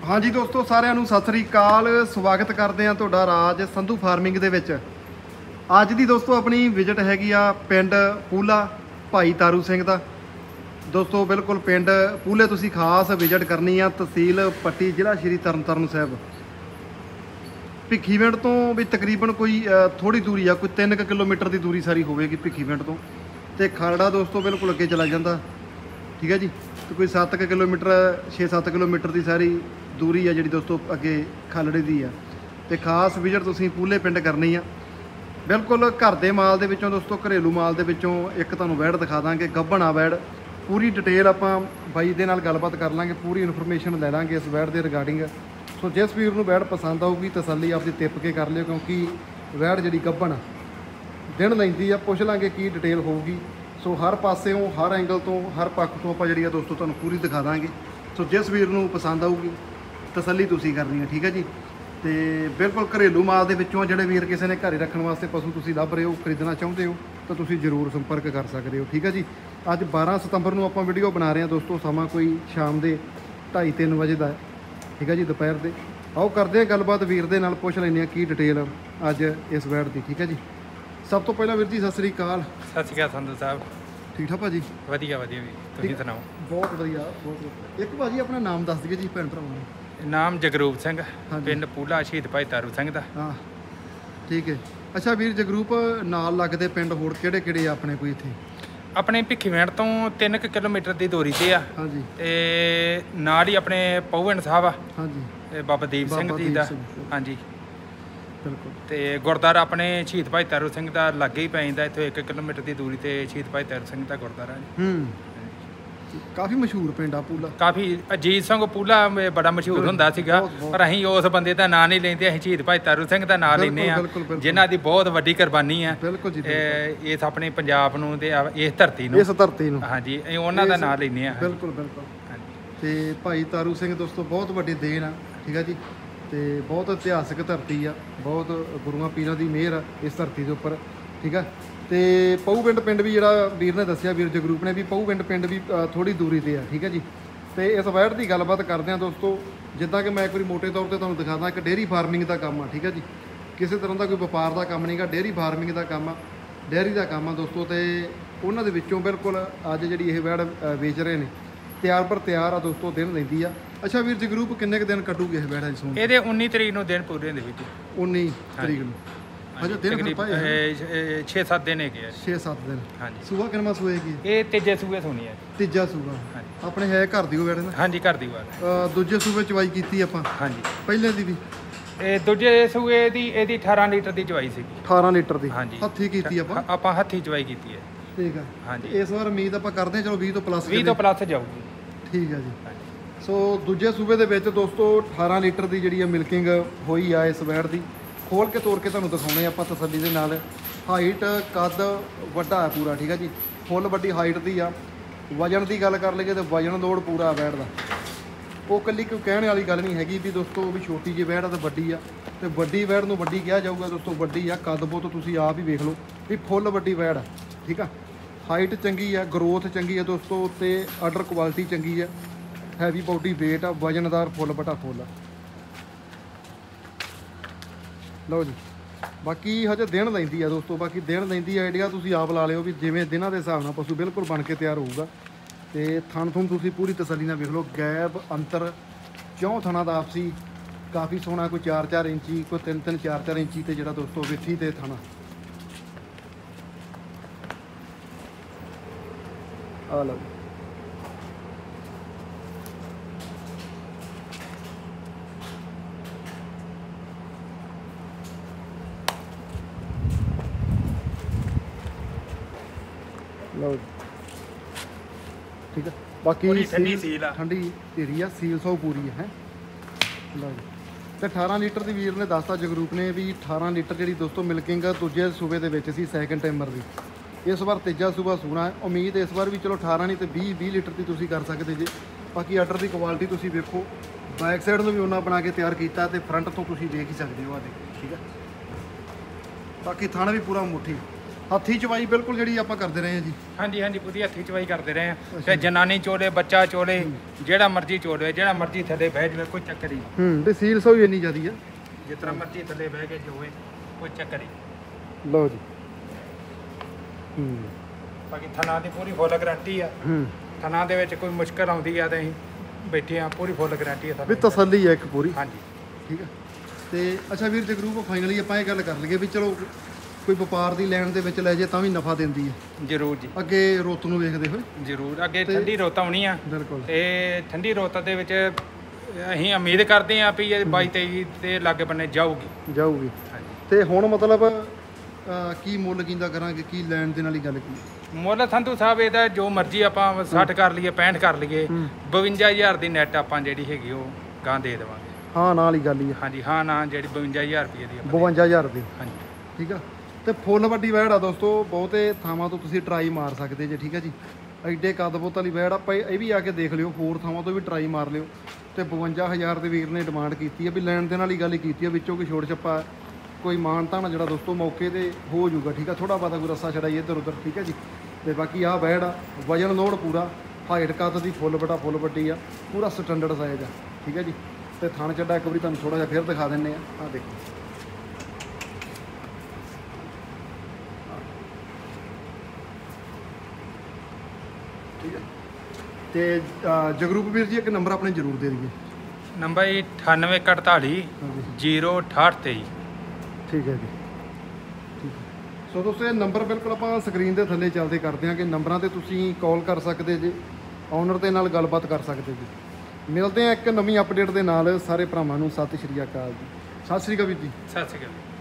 हाँ जी दोस्तों, साਰਿਆਂ ਨੂੰ ਸਤਿ ਸ੍ਰੀ ਅਕਾਲ। ਸਵਾਗਤ ਕਰਦੇ ਆ ਤੁਹਾਡਾ ਰਾਜ ਸੰਧੂ ਫਾਰਮਿੰਗ ਦੇ ਵਿੱਚ। ਅੱਜ ਦੀ ਦੋਸਤੋ ਆਪਣੀ ਵਿਜ਼ਿਟ ਹੈਗੀ ਆ ਪਿੰਡ ਪੂਲਾ ਭਾਈ ਤਾਰੂ ਸਿੰਘ ਦਾ। ਦੋਸਤੋ ਬਿਲਕੁਲ ਪਿੰਡ ਪੂਲੇ ਤੁਸੀਂ ਖਾਸ ਵਿਜ਼ਿਟ ਕਰਨੀ ਆ। ਤਹਿਸੀਲ ਪੱਟੀ, ਜ਼ਿਲ੍ਹਾ ਸ਼੍ਰੀ ਤਰਨਤਾਰਨ ਸਾਹਿਬ। ਭਿੱਖੀਵਿੰਡ ਤੋਂ ਵੀ ਤਕਰੀਬਨ ਕੋਈ ਥੋੜੀ ਦੂਰੀ ਆ, ਕੋਈ 3 ਕਿਲੋਮੀਟਰ ਦੀ ਦੂਰੀ ਸਾਰੀ ਹੋਵੇਗੀ ਭਿੱਖੀਵਿੰਡ ਤੋਂ। ਤੇ ਖਾਲੜਾ ਦੋਸਤੋ ਬਿਲਕੁਲ ਅੱਗੇ ਚਲਾ ਜਾਂਦਾ, ਠੀਕ ਹੈ ਜੀ। ਤੇ ਕੋਈ 7 ਕਿਲੋਮੀਟਰ 6-7 ਕਿਲੋਮੀਟਰ ਦੀ ਸਾਰੀ ਦੂਰੀ ਆ ਜਿਹੜੀ ਦੋਸਤੋ ਅੱਗੇ ਖਾਲੜੇ ਦੀ ਆ। ਤੇ ਖਾਸ ਵਿਜ਼ਿਟ ਤੁਸੀਂ ਪੂਲੇ ਪਿੰਡ ਕਰਨੀ ਆ। ਬਿਲਕੁਲ ਘਰ ਦੇ ਮਾਲ ਦੇ ਵਿੱਚੋਂ ਦੋਸਤੋ, ਘਰੇਲੂ ਮਾਲ ਦੇ ਵਿੱਚੋਂ ਇੱਕ ਤੁਹਾਨੂੰ ਵੈੜ ਦਿਖਾ ਦਾਂਗੇ, ਗੱਭਣਾ ਵੈੜ। ਪੂਰੀ ਡਿਟੇਲ ਆਪਾਂ ਬਾਈ ਦੇ ਨਾਲ ਗੱਲਬਾਤ ਕਰ ਲਾਂਗੇ, ਪੂਰੀ ਇਨਫੋਰਮੇਸ਼ਨ ਲੈ ਲਾਂਗੇ ਇਸ ਵੈੜ ਦੇ ਰਿਗਾਰਡਿੰਗ। ਸੋ ਜਿਸ ਵੀਰ ਨੂੰ ਵੈੜ ਪਸੰਦ ਆਊਗੀ ਤਸੱਲੀ ਆਪਦੀ ਟਿੱਪ ਕੇ ਕਰ ਲਿਓ, ਕਿਉਂਕਿ ਵੈੜ ਜਿਹੜੀ ਗੱਭਣ ਦਿਨ ਲੈਂਦੀ ਆ। ਪੁੱਛ ਲਾਂਗੇ ਕੀ ਡਿਟੇਲ ਹੋਊਗੀ। ਸੋ ਹਰ ਪਾਸਿਓਂ, ਹਰ ਐਂਗਲ ਤੋਂ, ਹਰ ਪੱਖ ਤੋਂ ਆਪਾਂ ਜਿਹੜੀ ਆ ਦੋਸਤੋ ਤੁਹਾਨੂੰ ਪੂਰੀ ਦਿਖਾ ਦਾਂਗੇ। ਸੋ ਜਿਸ ਵੀਰ ਨੂੰ ਪਸੰਦ ਆਊਗੀ ਤਸੱਲੀ ਤੁਸੀਂ ਕਰਨੀ ਹੈ, ਠੀਕ ਹੈ ਜੀ। ਤੇ ਬਿਲਕੁਲ ਘਰੇਲੂ ਮਾਲ ਦੇ ਵਿੱਚੋਂ ਜਿਹੜੇ ਵੀਰ ਕਿਸੇ ਨੇ ਘਰੇ ਰੱਖਣ ਵਾਸਤੇ ਪਸ਼ੂ ਤੁਸੀਂ ਲੱਭ ਰਹੇ ਹੋ, ਖਰੀਦਣਾ ਚਾਹੁੰਦੇ ਹੋ, ਤਾਂ ਤੁਸੀਂ ਜ਼ਰੂਰ ਸੰਪਰਕ ਕਰ ਸਕਦੇ ਹੋ, ਠੀਕ ਹੈ ਜੀ। ਅੱਜ 12 ਸਤੰਬਰ ਨੂੰ ਆਪਾਂ ਵੀਡੀਓ ਬਣਾ ਰਹੇ ਹਾਂ ਦੋਸਤੋ। ਸਮਾਂ ਕੋਈ ਸ਼ਾਮ ਦੇ 2:30-3 ਵਜੇ ਦਾ ਹੈ, ਠੀਕ ਹੈ ਜੀ, ਦੁਪਹਿਰ ਦੇ। ਆਓ ਕਰਦੇ ਹਾਂ ਗੱਲਬਾਤ ਵੀਰ ਦੇ ਨਾਲ, ਪੁੱਛ ਲੈਂਦੇ ਹਾਂ ਕੀ ਡਿਟੇਲ ਅੱਜ ਇਸ ਵੈੜ ਦੀ, ਠੀਕ ਹੈ ਜੀ। ਸਭ ਤੋਂ ਪਹਿਲਾਂ ਵੀਰ ਜੀ ਸਤਿ ਸ੍ਰੀ ਅਕਾਲ। ਸਤਿ ਸ਼੍ਰੀ ਅਕਾਲ ਸੰਧੂ ਸਾਹਿਬ। ਠੀਕ ਠਾਕ ਭਾਜੀ? ਵਧੀਆ ਵਧੀਆ ਵੀ, ਤੁਸੀਂ ਸੁਣਾਓ? ਬਹੁਤ ਵਧੀਆ, ਬਹੁਤ ਵਧੀਆ। ਇੱਕ ਭਾਜੀ ਆਪਣਾ ਨਾਮ ਦੱਸ ਦਈਏ ਜੀ ਭੈਣ ਭਰਾਵਾਂ ਨੂੰ। ਨਾਮ ਜਗਰੂਪ ਸਿੰਘ, ਪਿੰਡ ਪੂਲਾ, ਸ਼ਹੀਦ ਭਾਈ ਤਾਰੂ ਸਿੰਘ ਦਾ। ਹਾਂ ਠੀਕ ਹੈ। ਅੱਛਾ ਵੀਰ ਜਗਰੂਪ, ਨਾਲ ਲੱਗਦੇ ਪਿੰਡ ਹੋਰ ਕਿਹੜੇ ਕਿਹੜੇ ਆ ਆਪਣੇ ਕੋਈ ਇੱਥੇ? ਆਪਣੇ ਭਿੱਖੀਵਿੰਡ ਤੋਂ 3 ਕਿਲੋਮੀਟਰ ਦੀ ਦੂਰੀ ਤੇ ਆ। ਹਾਂਜੀ। ਤੇ ਨਾਲ ਹੀ ਆਪਣੇ ਪਹੁਵਿੰਡ ਸਾਹਿਬ ਆ। ਹਾਂਜੀ। ਇਹ ਬਾਬਾ ਦੀਪ ਸਿੰਘ ਜੀ ਦਾ। ਹਾਂਜੀ ਬਿਲਕੁਲ। ਤੇ ਗੁਰਦੁਆਰਾ ਆਪਣੇ ਸ਼ਹੀਦ ਭਾਈ ਤਾਰੂ ਸਿੰਘ ਦਾ ਲਾਗੇ ਹੀ ਪੈ ਜਾਂਦਾ, ਇੱਥੋਂ 1 ਕਿਲੋਮੀਟਰ ਦੀ ਦੂਰੀ ਤੇ ਸ਼ਹੀਦ ਭਾਈ ਤਾਰੂ ਸਿੰਘ ਦਾ ਗੁਰਦੁਆਰਾ। ਕਾਫੀ ਮਸ਼ਹੂਰ ਪਿੰਡ ਆ ਪੂਲਾ। ਕਾਫੀ ਅਜੀਤ ਸਿੰਘ ਪੂਲਾ ਬੜਾ ਮਸ਼ਹੂਰ ਹੁੰਦਾ ਸੀਗਾ, ਪਰ ਅਸੀਂ ਉਸ ਬੰਦੇ ਦਾ ਨਾਂ ਨਹੀਂ ਲੈਂਦੇ, ਅਸੀਂ ਸ਼ਹੀਦ ਭਾਈ ਤਾਰੂ ਸਿੰਘ ਦਾ ਨਾਂ ਲੈਂਦੇ ਆ, ਜਿਨ੍ਹਾਂ ਦੀ ਬਹੁਤ ਵੱਡੀ ਕੁਰਬਾਨੀ ਆ ਇਸ ਆਪਣੇ ਪੰਜਾਬ ਨੂੰ ਤੇ ਇਸ ਧਰਤੀ ਨੂੰ, ਇਸ ਧਰਤੀ ਨੂੰ। ਹਾਂਜੀ, ਅਸੀਂ ਉਹਨਾਂ ਦਾ ਨਾਂ ਲੈਂਦੇ ਆ। ਬਿਲਕੁਲ ਬਿਲਕੁਲ। ਤੇ ਭਾਈ ਤਾਰੂ ਸਿੰਘ ਦੋਸਤੋ ਬਹੁਤ ਵੱਡੀ ਦੇਣ ਆ, ਠੀਕ ਆ ਜੀ। ਤੇ ਬਹੁਤ ਇਤਿਹਾਸਕ ਧਰਤੀ ਆ, ਬਹੁਤ ਗੁਰੂਆਂ ਪੀਰਾਂ ਦੀ ਮਿਹਰ ਆ ਇਸ ਧਰਤੀ ਦੇ ਉੱਪਰ, ਠੀਕ ਆ। ਤੇ ਪਹੁਵਿੰਡ ਪਿੰਡ ਵੀ ਜਿਹੜਾ ਵੀਰ ਨੇ ਦੱਸਿਆ, ਵੀਰ ਜਗਰੂਪ ਨੇ, ਵੀ ਪਹੁਵਿੰਡ ਪਿੰਡ ਵੀ ਥੋੜੀ ਦੂਰੀ ਤੇ ਆ, ਠੀਕ ਹੈ ਜੀ। ਤੇ ਇਸ ਵੈੜ ਦੀ ਗੱਲਬਾਤ ਕਰਦੇ ਆ ਦੋਸਤੋ। ਜਿੱਦਾਂ ਕਿ ਮੈਂ ਇੱਕ ਵਾਰੀ ਮੋਟੇ ਤੌਰ ਤੇ ਤੁਹਾਨੂੰ ਦਿਖਾਦਾ, ਇੱਕ ਡੇਅਰੀ ਫਾਰਮਿੰਗ ਦਾ ਕੰਮ ਆ, ਠੀਕ ਹੈ ਜੀ। ਕਿਸੇ ਤਰ੍ਹਾਂ ਦਾ ਕੋਈ ਵਪਾਰ ਦਾ ਕੰਮ ਨਹੀਂਗਾ, ਡੇਅਰੀ ਫਾਰਮਿੰਗ ਦਾ ਕੰਮ ਆ, ਡੇਅਰੀ ਦਾ ਕੰਮ ਆ ਦੋਸਤੋ। ਤੇ ਉਹਨਾਂ ਦੇ ਵਿੱਚੋਂ ਬਿਲਕੁਲ ਅੱਜ ਜਿਹੜੀ ਇਹ ਵੈੜ ਵੇਚ ਰਹੇ ਨੇ, ਤਿਆਰ ਪਰ ਤਿਆਰ ਆ ਦੋਸਤੋ, ਦਿਨ ਲੈਂਦੀ ਆ। ਅੱਛਾ ਵੀਰ ਜਗਰੂਪ, ਕਿੰਨੇ ਕੁ ਦਿਨ ਕੱਢੂਗੇ ਇਹ ਵੈੜ ਅੱਜ ਸੋਣ? ਇਹਦੇ 19 ਤਰੀਕ ਨੂੰ ਦਿਨ ਪੂਰੇ ਦੇ ਵਿੱਚ। 19 ਤਰੀਕ ਨੂੰ? ਅੱਛਾ, ਦਿਨ 6-7 ਦਿਨ ਹੈਗੇ ਆ। 6-7 ਦਿਨ। ਹਾਂਜੀ। ਸੂਆ ਕਿੰਨਾ ਸੂਏਗੀ? ਇਹ ਤੀਜੇ ਸੂਏ ਸੋਣੀ ਹੈ। ਤੀਜਾ ਸੂਆ ਆਪਣੇ ਹੈ ਘਰ ਦੀ ਉਹ ਵੈੜ ਨਾ? ਹਾਂਜੀ, ਘਰ ਦੀ ਵਾਰ। ਦੂਜੇ ਸੂਬੇ ਚਵਾਈ ਕੀਤੀ ਆਪਾਂ? ਹਾਂਜੀ। ਪਹਿਲੇ ਦੀ ਵੀ? ਇਹ ਦੂਜੇ ਸੂਏ ਦੀ ਇਹਦੀ 18 ਲੀਟਰ ਦੀ ਚਵਾਈ ਸੀਗੀ। 18 ਲੀਟਰ ਦੀ? ਹਾਂਜੀ। ਹੱਥੀ ਕੀਤੀ ਆਪਾਂ ਹੱਥੀ ਚਵਾਈ ਕੀਤੀ ਹੈ। ਠੀਕ ਆ। ਹਾਂਜੀ। ਇਸ ਵਾਰ ਉਮੀਦ ਆਪਾਂ ਕਰਦੇ ਹਾਂ ਚਲੋ 20 ਤੋਂ ਪਲੱਸ। 20 ਤੋਂ ਪਲੱਸ ਜਾਊਗੀ। ਠੀਕ ਆ ਜੀ। ਸੋ ਦੂਜੇ ਸੂਬੇ ਦੇ ਵਿੱਚ ਦੋਸਤੋ 18 ਲੀਟਰ ਦੀ ਜਿਹੜੀ ਆ ਮਿਲਕਿੰਗ ਹੋਈ ਆ ਇਸ ਵੈੜ ਦੀ। ਖੋਲ ਕੇ ਤੋੜ ਕੇ ਤੁਹਾਨੂੰ ਦਿਖਾਉਣੇ ਆਪਾਂ ਤਸੱਲੀ ਦੇ ਨਾਲ। ਹਾਈਟ ਕੱਦ ਵੱਡਾ ਹੈ ਪੂਰਾ, ਠੀਕ ਆ ਜੀ। ਫੁੱਲ ਵੱਡੀ ਹਾਈਟ ਦੀ ਆ। ਵਜਨ ਦੀ ਗੱਲ ਕਰ ਲਈਏ ਤਾਂ ਵਜਨ ਲੋਡ ਪੂਰਾ ਵੈੜ ਦਾ। ਉਹ ਇਕੱਲੀ ਕੋਈ ਕਹਿਣ ਵਾਲੀ ਗੱਲ ਨਹੀਂ ਹੈਗੀ ਵੀ ਦੋਸਤੋ ਵੀ ਛੋਟੀ ਜਿਹੀ ਵੈੜ ਆ ਤਾਂ ਵੱਡੀ ਆ। ਤੇ ਵੱਡੀ ਵੈੜ ਨੂੰ ਵੱਡੀ ਕਿਹਾ ਜਾਊਗਾ ਦੋਸਤੋ, ਵੱਡੀ ਆ। ਕੱਦ ਬਹੁਤ ਤੁਸੀਂ ਆਪ ਹੀ ਵੇਖ ਲਓ ਵੀ ਫੁੱਲ ਵੱਡੀ ਵੈੜ ਆ, ਠੀਕ ਆ। ਹਾਈਟ ਚੰਗੀ ਆ, ਗਰੋਥ ਚੰਗੀ ਆ ਦੋਸਤੋ, ਤੇ ਆਰਡਰ ਕੁਆਲਿਟੀ ਚੰਗੀ ਆ। ਹੈਵੀ ਬਾਡੀ ਵੇਟ ਆ, ਵਜਨਦਾਰ ਫੁੱਲ ਵੱਡਾ ਫੁੱਲ ਆ। ਲਓ ਜੀ, ਬਾਕੀ ਹਜੇ ਦਿਨ ਲੈਂਦੀ ਆ ਦੋਸਤੋ। ਬਾਕੀ ਦਿਨ ਲੈਂਦੀ ਆਈਡੀਆ ਤੁਸੀਂ ਆਪ ਲਾ ਲਿਓ ਵੀ ਜਿਵੇਂ ਦਿਨਾਂ ਦੇ ਹਿਸਾਬ ਨਾਲ ਪਸ਼ੂ ਬਿਲਕੁਲ ਬਣ ਕੇ ਤਿਆਰ ਹੋਊਗਾ। ਤੇ ਥਣ ਥੁਣ ਤੁਸੀਂ ਪੂਰੀ ਤਸੱਲੀ ਨਾਲ ਵੇਖ ਲਓ। ਗੈਪ ਅੰਤਰ ਚੌਂ ਥਣਾ ਦਾ ਆਪਸੀ ਕਾਫੀ ਸੋਹਣਾ, ਕੋਈ 4-4 ਇੰਚੀ, ਕੋਈ 3-3 4-4 ਇੰਚੀ ਤੇ ਜਿਹੜਾ ਦੋਸਤੋ ਵਿੱਥੀ ਤੇ ਥਣਾ ਆ ਲਓ। ਲਓ ਠੀਕ ਹੈ। ਬਾਕੀ ਠੰਡੀ ਸੀਲ ਆ, ਠੰਡੀ ਧੀਰੀ ਆ, ਸੀਲ 100 ਪੂਰੀ ਹੈ। ਲਓ ਜੀ। ਤੇ 18 ਲੀਟਰ ਦੀ ਵੀਰ ਨੇ ਦੱਸਤਾ ਜਗਰੂਪ ਨੇ ਵੀ 18 ਲੀਟਰ ਜਿਹੜੀ ਦੋਸਤੋ ਮਿਲਕਿੰਗ ਦੂਜੇ ਸੂਬੇ ਦੇ ਵਿੱਚ ਸੀ, ਸੈਕਿੰਡ ਟਾਈਮਰ ਦੀ। ਇਸ ਵਾਰ ਤੀਜਾ ਸੂਬਾ ਸੂਣਾ ਹੈ। ਉਮੀਦ ਇਸ ਵਾਰ ਵੀ ਚਲੋ 18 ਨਹੀਂ ਤੇ 20 ਲੀਟਰ ਦੀ ਤੁਸੀਂ ਕਰ ਸਕਦੇ ਜੇ। ਬਾਕੀ ਆਰਡਰ ਦੀ ਕੁਆਲਿਟੀ ਤੁਸੀਂ ਵੇਖੋ। ਬੈਕ ਸਾਈਡ ਨੂੰ ਵੀ ਉਹਨਾਂ ਬਣਾ ਕੇ ਤਿਆਰ ਕੀਤਾ ਤੇ ਫਰੰਟ ਤੋਂ ਤੁਸੀਂ ਦੇਖ ਹੀ ਸਕਦੇ ਹੋ ਆ ਦੇ, ਠੀਕ ਹੈ। ਬਾਕੀ ਥਣ ਵੀ ਪੂਰਾ ਮੁੱਠੀ, ਹੱਥੀ ਚਵਾਈ ਬਿਲਕੁਲ ਜਿਹੜੀ ਆਪਾਂ ਕਰਦੇ ਰਹੇ ਹਾਂ ਜੀ। ਹਾਂਜੀ ਹਾਂਜੀ ਪੂਰੀ ਹੱਥੀ ਚਵਾਈ ਕਰਦੇ ਰਹੇ ਆ ਤੇ ਜਨਾਨੀ ਚੋਲੇ ਬੱਚਾ ਚੋਲੇ ਜਿਹੜਾ ਮਰਜ਼ੀ ਚੋਲੇ ਜਿਹੜਾ ਮਰਜ਼ੀ ਥੱਲੇ ਬਹਿ ਜਾਵੇ ਕੋਈ ਚੱਕਰ ਹੀ ਨਹੀਂ। ਤੇ ਸੀਲ ਸੋਈ ਇੰਨੀ ਜ਼ਿਆਦੀ ਆ ਜਿਸ ਤਰ੍ਹਾਂ ਮਰਜ਼ੀ ਥੱਲੇ ਬਹਿ ਕੇ ਜੋਵੇ ਕੋਈ ਚੱਕਰ ਹੀ ਨਹੀਂ। ਲਓ ਜੀ। ਬਾਕੀ ਥਣਾ ਦੀ ਪੂਰੀ ਫੁੱਲ ਗਾਰੰਟੀ ਆ। ਥਣਾ ਦੇ ਵਿੱਚ ਕੋਈ ਮੁਸ਼ਕਲ ਆਉਂਦੀ ਆ ਤੇ ਅਸੀਂ ਬੈਠੇ ਆ ਪੂਰੀ ਫੁੱਲ ਗਾਰੰਟੀ ਆ ਵੀ ਤਸੱਲੀ ਹੈ ਇੱਕ ਪੂਰੀ। ਹਾਂਜੀ ਠੀਕ ਆ। ਤੇ ਅੱਛਾ ਵੀਰ ਜਗਰੂਪ ਫਾਈਨਲੀ ਆਪਾਂ ਇਹ ਗੱਲ ਕਰ ਲਈਏ ਵੀ ਚਲੋ ਕੋਈ ਵਪਾਰ ਦੀ ਲੈਣ ਦੇ ਵਿੱਚ ਲੈ ਜੇ ਤਾਂ ਵੀ ਨਫਾ ਦਿੰਦੀ ਹੈ ਜ਼ਰੂਰ ਜੀ। ਅੱਗੇ ਰੁੱਤ ਨੂੰ ਵੇਖਦੇ ਹੋਏ ਜ਼ਰੂਰ ਅੱਗੇ ਠੰਡੀ ਰੁੱਤ ਆਉਣੀ ਆ ਬਿਲਕੁਲ ਤੇ ਠੰਡੀ ਰੁੱਤ ਦੇ ਵਿੱਚ ਅਸੀਂ ਉਮੀਦ ਕਰਦੇ ਆ ਵੀ ਇਹ 22-23 ਦੇ ਲਾਗੇ ਬੰਨੇ ਜਾਊਗੀ। ਜਾਊਗੀ। ਤੇ ਹੁਣ ਮਤਲਬ ਕੀ ਮੁੱਲ ਕਿੰਦਾ ਕਰਾਂਗੇ ਕੀ ਲੈਣ ਦੇ ਨਾਲ ਹੀ ਗੱਲ ਕੀ ਮੁੱਲ ਸੰਧੂ ਸਾਹਿਬ ਇਹਦਾ ਜੋ ਮਰਜ਼ੀ ਆਪਾਂ 60 ਕਰ ਲਈਏ 65 ਕਰ ਲਈਏ 52000 ਦੀ ਨੈਟ ਆਪਾਂ ਜਿਹੜੀ ਹੈਗੀ ਉਹ ਗਾਂ ਦੇ ਦੇਵਾਂਗੇ। ਹਾਂ ਨਾਲ ਹੀ ਗੱਲ ਹੀ ਆ। ਹਾਂਜੀ ਹਾਂ ਨਾ ਜਿਹੜੀ 52000 ਰੁਪਏ ਦੀ 52000 ਦੀ। ਹਾਂਜੀ ਠੀਕ ਆ। ਤੇ ਫੁੱਲ ਵੱਡੀ ਵੈੜ ਆ ਦੋਸਤੋ ਬਹੁਤੇ ਥਾਵਾਂ ਤੋਂ ਤੁਸੀਂ ਟਰਾਈ ਮਾਰ ਸਕਦੇ ਜੇ। ਠੀਕ ਆ ਜੀ। ਐਡੇ ਕੱਦ ਬੁੱਤ ਵਾਲੀ ਵੈੜ ਆਪਾਂ ਇਹ ਵੀ ਆ ਕੇ ਦੇਖ ਲਿਓ ਹੋਰ ਥਾਵਾਂ ਤੋਂ ਵੀ ਟਰਾਈ ਮਾਰ ਲਿਓ। ਤੇ 52000 ਦੇ ਵੀਰ ਨੇ ਡਿਮਾਂਡ ਕੀਤੀ ਆ ਵੀ ਲੈਣ ਦੇ ਨਾਲ ਹੀ ਗੱਲ ਹੀ ਕੀਤੀ ਆ ਵਿੱਚੋਂ ਕੋਈ ਛੋੜ ਛੱਪਾ ਕੋਈ ਮਾਨ ਤਾਣਾ ਜਿਹੜਾ ਦੋਸਤੋ ਮੌਕੇ ਤੇ ਹੋ ਜਾਊਗਾ। ਠੀਕ ਆ। ਥੋੜਾ ਬਹੁਤਾ ਕੋਈ ਰੱਸਾ ਛੜਾਈ ਇੱਧਰ ਉੱਧਰ। ਠੀਕ ਆ ਜੀ। ਤੇ ਬਾਕੀ ਆਹ ਵੈੜ ਆ ਵਜਨ ਲੋਡ ਪੂਰਾ ਹਾਈਟ ਕੱਦ ਦੀ ਫੁੱਲ ਵੱਡੀ ਆ ਪੂਰਾ ਸਟੈਂਡਰਡ ਸਾਈਜ਼ ਆ। ਠੀਕ ਆ ਜੀ। ਤੇ ਥਣ ਚੱਡਾ ਇੱਕ ਵਾਰੀ ਤੁਹਾਨੂੰ ਥੋੜਾ ਜਿਹਾ ਫਿਰ ਦਿਖਾ ਦਿੰਨੇ ਆ। ਆਹ ਦੇਖੋ ਠੀਕ ਹੈ। ਤੇ ਜਗਰੂਪ ਵੀਰ ਜੀ ਇੱਕ ਨੰਬਰ ਆਪਣੇ ਜ਼ਰੂਰ ਦੇ ਦਈਏ। ਨੰਬਰ 9848 06823। ਠੀਕ ਹੈ ਜੀ। ਠੀਕ ਹੈ। ਸੋ ਦੋਸਤੋ ਇਹ ਨੰਬਰ ਬਿਲਕੁਲ ਆਪਾਂ ਸਕਰੀਨ ਦੇ ਥੱਲੇ ਚੱਲਦੇ ਕਰਦੇ ਹਾਂ ਕਿ ਨੰਬਰਾਂ ਤੇ ਤੁਸੀਂ ਕਾਲ ਕਰ ਸਕਦੇ ਜੇ ਓਨਰ ਦੇ ਨਾਲ ਗੱਲਬਾਤ ਕਰ ਸਕਦੇ ਜੀ। ਮਿਲਦੇ ਆ ਇੱਕ ਨਵੀਂ ਅਪਡੇਟ ਦੇ ਨਾਲ। ਸਾਰੇ ਭਰਾਵਾਂ ਨੂੰ ਸਤਿ ਸ਼੍ਰੀ ਅਕਾਲ ਜੀ। ਸਤਿ ਸ਼੍ਰੀ ਅਕਾਲ ਵੀਰ ਜੀ। ਸਤਿ ਸ਼੍ਰੀ ਅਕਾਲ।